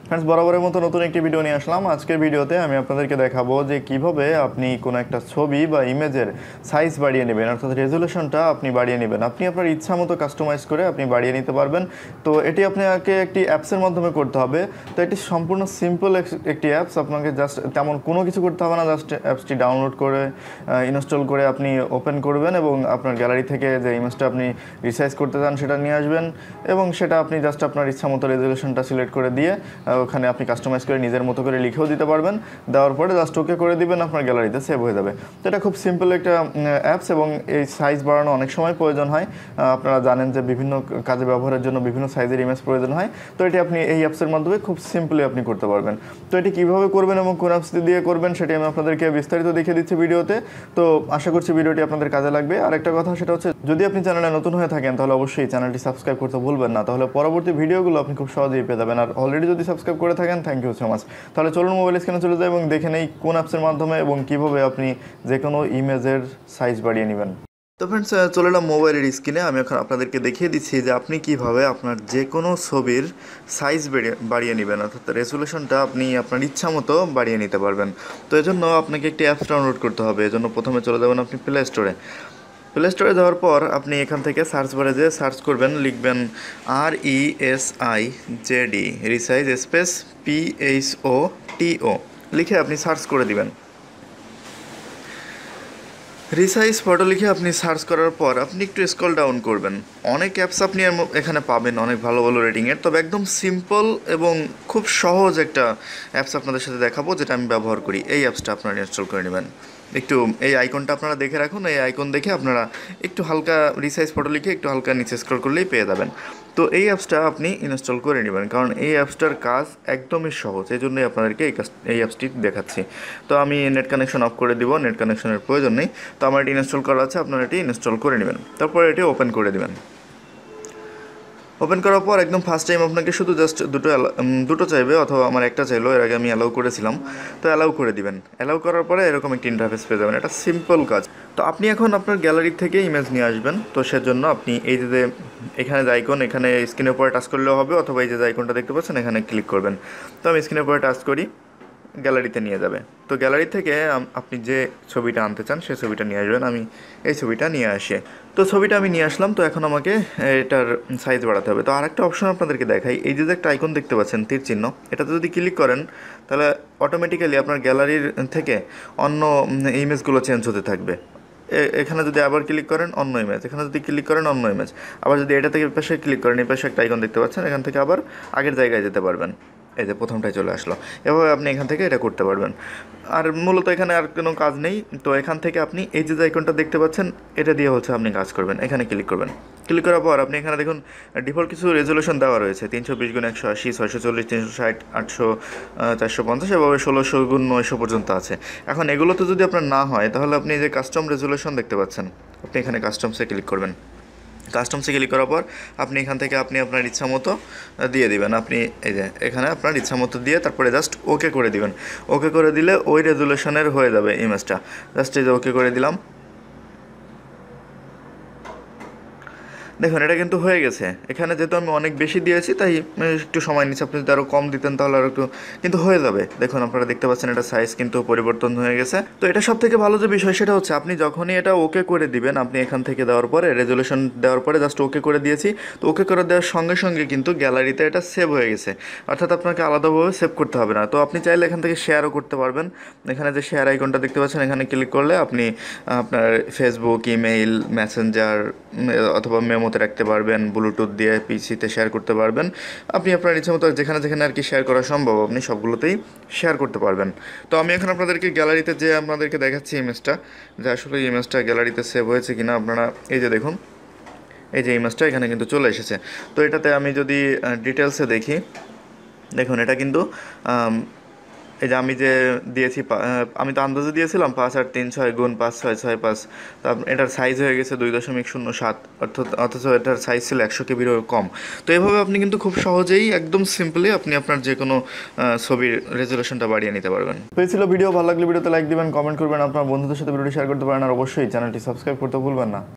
Friends बराबरेर मतो नतून एकटी भिडियो निये आसलाम। आजकेर भिडियोते आमि आपनादेरके देखाबो जे किभाबे आपनि कोनो एकटा छबि बा इमेजेर साइज बाड़िये नेबेन अर्थात रेजोल्यूशनटा आपनि बाड़िये नेबेन। आपनि आपनार इच्छा मतो कास्टमाइज करे आपनि बाड़िये निते पारबेन। तो एटी आपनाके एकटी অ্যাপসের মাধ্যমে করতে হবে। তো এটি সম্পূর্ণ সিম্পল একটি অ্যাপস। আপনাকে জাস্ট তেমন কোনো কিছু করতে হবে না, জাস্ট অ্যাপসটি ডাউনলোড করে ইনস্টল করে আপনি ওপেন করবেন এবং আপনার গ্যালারি থেকে যে ইমেজটা আপনি রিসাইজ করতে চান সেটা নিয়ে আসবেন এবং সেটা আপনি জাস্ট আপনার ইচ্ছা মতো রেজোলিউশনটা সিলেক্ট করে দিয়ে ওখানে আপনি কাস্টমাইজ করে নিজের মতো করে লিখেও দিতে পারবেন। দেওয়ার পরে জাস্ট ওকে করে দিবেন, আপনার গ্যালারিতে সেভ হয়ে যাবে। তো এটা খুব সিম্পল একটা অ্যাপস এবং এই সাইজ বাড়ানো অনেক সময় প্রয়োজন হয়। আপনারা জানেন যে বিভিন্ন কাজে ব্যবহারের জন্য বিভিন্ন সাইজের ইমেজ প্রয়োজন হয়। তো এটি আপনি এই অ্যাপসের মাধ্যমে খুব সিম্পলি আপনি করতে পারবেন। তো এটি কীভাবে করবেন এবং কোন অ্যাপস দিয়ে করবেন সেটি আমি আপনাদেরকে বিস্তারিত দেখিয়ে দিচ্ছি ভিডিওতে। তো আশা করছি ভিডিওটি আপনাদের কাজে লাগবে। আর একটা কথা সেটা হচ্ছে, যদি আপনি চ্যানেলে নতুন হয়ে থাকেন তাহলে অবশ্যই চ্যানেলটি সাবস্ক্রাইব করতে ভুলবেন না, তাহলে পরবর্তী ভিডিওগুলো আপনি খুব সহজেই পেয়ে যাবেন। আর অলরেডি যদি সাবস্ক্রাইব করে থাকেন থ্যাংক ইউ সো মাচ। তাহলে চলুন মোবাইল স্ক্রিনে চলে যাই এবং দেখে নেই কোন অ্যাপসের মাধ্যমে এবং কীভাবে আপনি যে কোনো ইমেজের সাইজ বাড়িয়ে নেবেন। তো ফ্রেন্ডস চলে এলাম মোবাইলের স্ক্রিনে। আমি এখন আপনাদেরকে দেখিয়ে দিচ্ছি যে আপনি কিভাবে আপনার যে কোনো ছবির সাইজ বাড়িয়ে নেবেন, অর্থাৎ রেজোলিউশনটা আপনি আপনার ইচ্ছা মতো বাড়িয়ে নিতে পারবেন। তো এজন্য আপনাকে একটি অ্যাপস ডাউনলোড করতে হবে। এজন্য প্রথমে চলে যাবেন আপনি প্লে স্টোরে। প্লে স্টোরে যাওয়ার পর আপনি এখান থেকে সার্চ বারে যেয়ে সার্চ করবেন, লিখবেন RESIZD রিসাইজ স্পেস PHOTO লিখে আপনি সার্চ করে দিবেন। রিসাইজ ফটো লিখে আপনি সার্চ করার পর আপনি একটু স্ক্রল ডাউন করবেন। অনেক অ্যাপস আপনি এখানে পাবেন অনেক ভালো ভালো রেটিংয়ের, তবে একদম সিম্পল এবং খুব সহজ একটা অ্যাপস আপনাদের সাথে দেখাবো যেটা আমি ব্যবহার করি। এই অ্যাপসটা আপনারা ইনস্টল করে নেবেন। একটু এই আইকনটা আপনারা দেখে রাখুন। এই আইকন দেখে আপনারা একটু হালকা রিসাইজ ফটো লিখে একটু হালকা নিচে স্ক্রল করলেই পেয়ে যাবেন। তো এই অ্যাপসটা আপনি ইনস্টল করে নেবেন, কারণ এই অ্যাপসটার কাজ একদমই সহজ। এই জন্যই আপনাদেরকে এই অ্যাপসটি দেখাচ্ছি। তো আমি নেট কানেকশন অফ করে দিব, নেট কানেকশনের প্রয়োজন নেই। তো আমার এটি ইনস্টল করা আছে, আপনারা এটি ইনস্টল করে নেবেন। তারপর এটি ওপেন করে দেবেন। ওপেন করার পর একদম ফার্স্ট টাইম আপনাকে শুধু জাস্ট দুটো চাইবে, অথবা আমার একটা চাইলো, এর আগে আমি অ্যালাউ করেছিলাম। তো অ্যালাউ করে দিবেন। অ্যালাউ করার পরে এরকম একটি ইন্টারফেস পেয়ে যাবেন। এটা সিম্পল কাজ। তো আপনি এখন আপনার গ্যালারি থেকে ইমেজ নিয়ে আসবেন। তো সেজন্য আপনি এই যে এখানে যে আইকন, এখানে স্ক্রিনের উপরে টাচ করলেও হবে, অথবা এই যে আইকনটা দেখতে পাচ্ছেন এখানে ক্লিক করবেন। তো আমি স্ক্রিনের উপরে টাচ করি, গ্যালারিতে নিয়ে যাবে। তো গ্যালারি থেকে আপনি যে ছবিটা আনতে চান সেই ছবিটা নিয়ে আসবেন। আমি এই ছবিটা নিয়ে আসি। তো ছবিটা আমি নিয়ে আসলাম। তো এখন আমাকে এটার সাইজ বাড়াতে হবে। তো আরেকটা অপশন আপনাদেরকে দেখাই। এই যে একটা আইকন দেখতে পাচ্ছেন তীর চিহ্ন, এটাতে যদি ক্লিক করেন তাহলে অটোমেটিক্যালি আপনার গ্যালারির থেকে অন্য ইমেজগুলো চেঞ্জ হতে থাকবে। এখানে যদি আবার ক্লিক করেন অন্য ইমেজ, এখানে যদি ক্লিক করেন অন্য ইমেজ, আবার যদি এটা থেকে পাশে ক্লিক করেন, এই পাশে একটা আইকন দেখতে পাচ্ছেন, এখান থেকে আবার আগের জায়গায় যেতে পারবেন। এই যে প্রথমটাই চলে আসলো। এভাবে আপনি এখান থেকে এটা করতে পারবেন। আর মূলত এখানে আর কোনো কাজ নেই। তো এখান থেকে আপনি এই যে আইকনটা দেখতে পাচ্ছেন, এটা দিয়ে হচ্ছে আপনি কাজ করবেন। এখানে ক্লিক করবেন। ক্লিক করার পর আপনি এখানে দেখুন ডিফল্ট কিছু রেজোলিউশন দেওয়া রয়েছে, 320x180, 640, 360, 800, 450 এভাবে 1600x900 পর্যন্ত আছে। এখন এগুলোতে যদি আপনার না হয় তাহলে আপনি এই যে কাস্টম রেজোলিউশন দেখতে পাচ্ছেন, আপনি এখানে কাস্টমসে ক্লিক করবেন। কাস্টমসে ক্লিক করার পর আপনি এখান থেকে আপনি আপনার ইচ্ছা মতো দিয়ে দিবেন। আপনি এই যে এখানে আপনার ইচ্ছা মতো দিয়ে তারপরে জাস্ট ওকে করে দিবেন। ওকে করে দিলে ওই রেজুলেশনের হয়ে যাবে ইমেজটা। জাস্ট এই যে ওকে করে দিলাম। দেখুন এটা কিন্তু হয়ে গেছে। এখানে যেহেতু আমি অনেক বেশি দিয়েছি তাই একটু সময় নিচ্ছে। আপনি যদি আরও কম দিতেন তাহলে আরও একটু কিন্তু হয়ে যাবে। দেখুন আপনারা দেখতে পাচ্ছেন এটা সাইজ কিন্তু পরিবর্তন হয়ে গেছে। তো এটা সব থেকে ভালো যে বিষয় সেটা হচ্ছে, আপনি যখনই এটা ওকে করে দিবেন, আপনি এখান থেকে দেওয়ার পরে রেজুলেশন দেওয়ার পরে জাস্ট ওকে করে দিয়েছি। তো ওকে করে দেওয়ার সঙ্গে সঙ্গে কিন্তু গ্যালারিতে এটা সেভ হয়ে গেছে, অর্থাৎ আপনাকে আলাদাভাবে সেভ করতে হবে না। তো আপনি চাইলে এখান থেকে শেয়ারও করতে পারবেন। এখানে যে শেয়ার আইকনটা দেখতে পাচ্ছেন, এখানে ক্লিক করলে আপনি আপনার ফেসবুক, ইমেইল, মেসেঞ্জার অথবা মেমোতে রাখতে পারবেন, ব্লুটুথ দিয়ে পিসিতে শেয়ার করতে পারবেন। আপনি আপনার ইচ্ছা মতো যেখানে যেখানে আর কি শেয়ার করা সম্ভব আপনি সবগুলোতেই শেয়ার করতে পারবেন। তো আমি এখন আপনাদেরকে গ্যালারিতে যে আপনাদেরকে দেখাচ্ছি ইমেজটা, যে আসলে ইমেজটা গ্যালারিতে সেভ হয়েছে কিনা। আপনারা এই যে দেখুন, এই যে ইমেজটা এখানে কিন্তু চলে এসেছে। তো এটাতে আমি যদি ডিটেলসে দেখি, দেখুন এটা কিন্তু এই যে আমি যে দিয়েছি, আমি তো আন্দাজে দিয়েছিলাম 5 আর 3 6 গুণ 5 6 6 5। তো এটার সাইজ হয়ে গেছে 2.07, অথচ এটার সাইজ ছিল 100 কেবিরও কম। তো এভাবে আপনি কিন্তু খুব সহজেই একদম সিম্পলি আপনি আপনার যে কোনো ছবির রেজুলেশনটা বাড়িয়ে নিতে পারবেন। তো এই ছিল ভিডিও। ভালো লাগলে ভিডিওতে লাইক দিবেন, কমেন্ট করবেন, আপনার বন্ধুদের সাথে ভিডিওটি শেয়ার করতে পারেন, আর অবশ্যই চ্যানেলটি সাবস্ক্রাইব করতে ভুলবেন না।